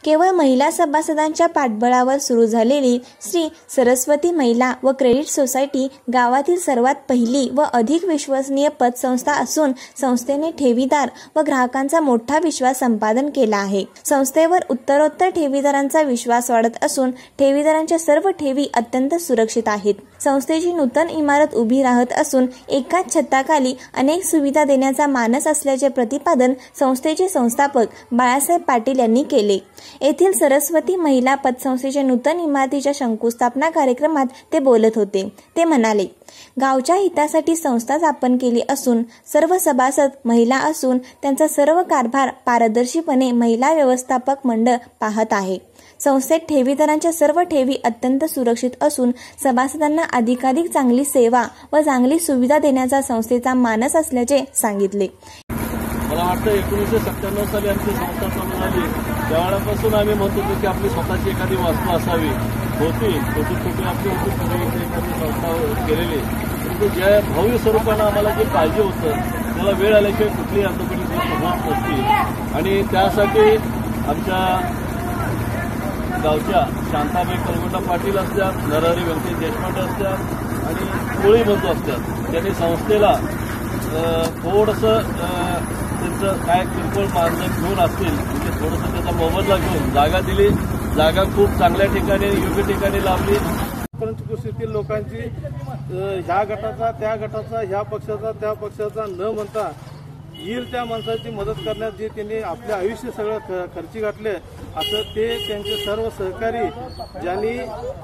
केवळ महिला सभासदांच्या पाठबळावर सुरू झालेली श्री सरस्वती महिला व क्रेडिट सोसायटी गावातील सर्वात पहिली व अधिक विश्वसनीय पतसंस्था असून संस्थेने ठेवीदार व ग्राहकांचा मोठा विश्वास संपादन केला आहे। संस्थेवर उत्तरोत्तर ठेवीदारांचा विश्वास वाढत असून ठेवीदारांच्या सर्व ठेवी अत्यंत सुरक्षित आहेत। संस्थेची नूतन इमारत उभी राहत असून एकाच छताखाली अनेक सुविधा देण्याचा मानस असल्याचे प्रतिपादन संस्थेचे संस्थापक बाळासाहेब पाटील यांनी केले। येथील सरस्वती महिला पतसंस्थेच्या नूतन इमारतीच्या शंकुस्थापना कार्यक्रमात ते बोलत होते। ते म्हणाले, गावच्या हितासाठी संस्था स्थापन केली असून सर्व सभासद महिला असून त्यांचा सर्व कारभार पारदर्शीपणे महिला व्यवस्थापक मंडळ पाहत आहे। संस्थेत ठेवीदारांच्या सर्व ठेवी अत्यंत सुरक्षित असून सभासदांना अधिकाधिक चांगली सेवा व चांगली सुविधा देण्याचा संस्थेचा मानस असल्याचे सांगितले। मला वाटतं 1997 साली आमची संस्था चालू झाली त्यावेळेपासून आम्ही म्हणत होतो की आपली स्वतःची एखादी वास्तू असावी होती, छोटी आपली होती एखादी संस्था केलेली, परंतु ज्या भव्य स्वरूपानं आम्हाला जे पाहिजे होतं त्याला वेळ आल्याशिवाय कुठलीही अर्थपरिस्थिती गोष्ट होत नसती आणि त्यासाठी आमच्या गावच्या शांताबाई कलगोटा पाटील असतात, नरहरी व्यंकटेश देशपांडे असतात आणि कोळी बंधू असतात, त्यांनी संस्थेला थोडंसं त्यांचं काय किरकोळ मानधन घेऊन असतील म्हणजे थोडंसं त्याचा मोबदला घेऊन जागा दिली। जागा खूप चांगल्या ठिकाणी योग्य ठिकाणी लावली। परिस्थितीतील लोकांची ह्या गटाचा त्या गटाचा ह्या पक्षाचा त्या पक्षाचा न म्हणता येईल त्या माणसाची मदत करण्यात जे त्यांनी आपले आयुष्य सगळं खर्ची घातले असं ते त्यांचे सर्व सहकारी ज्यांनी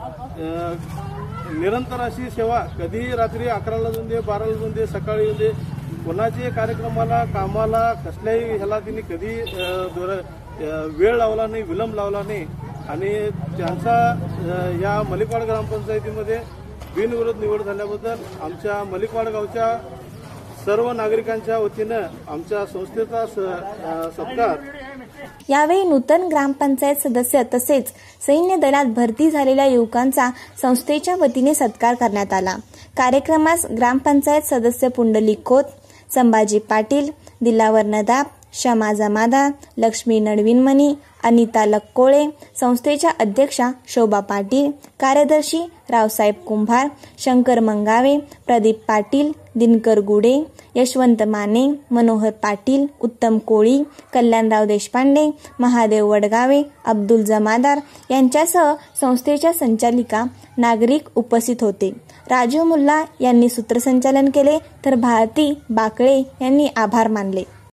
निरंतर अशी सेवा कधी रात्री 11ला जाऊन दे 12ला जाऊन दे सकाळी येऊन दे कोणाचे कार्यक्रमाला कामाला कसल्याही ह्याला त्यांनी कधी वेळ लावला नाही, विलंब लावला नाही आणि त्यांचा या मलिकवाड ग्रामपंचायतीमध्ये बिनविरोध निवड झाल्याबद्दल आमच्या मलिकवाड गावच्या सर्व नागरिकांच्या वतीनं आमच्या संस्थेचा सत्कार। यावेळी नूतन ग्रामपंचायत सदस्य तसेच सैन्य दलात भरती झालेल्या युवकांचा संस्थेच्या वतीने सत्कार करण्यात आला। कार्यक्रमास ग्रामपंचायत सदस्य पुंडलिक खोत, संभाजी पाटील, दिलावर नदाब, शमा जमादार, लक्ष्मी नडविनमणी, अनिता लक्कोळे, संस्थेच्या अध्यक्षा शोभा पाटील, कार्यदर्शी रावसाहेब कुंभार, शंकर मंगावे, प्रदीप पाटील, दिनकर गुडे, यशवंत माने, मनोहर पाटील, उत्तम कोळी, कल्याणराव देशपांडे, महादेव वडगावे, अब्दुल जमादार यांच्यासह संस्थेच्या संचालिका नागरिक उपस्थित होते। राजू मुल्ला यांनी सूत्रसंचालन केले तर भारती बाकळे यांनी आभार मानले।